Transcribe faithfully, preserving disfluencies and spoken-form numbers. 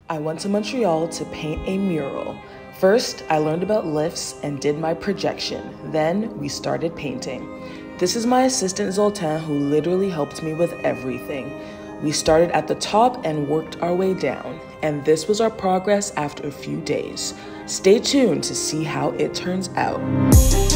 I went to Montreal to paint a mural. First, I learned about lifts and did my projection. Then we started painting. This is my assistant Zoltan, who literally helped me with everything. We started at the top and worked our way down. And this was our progress after a few days. Stay tuned to see how it turns out.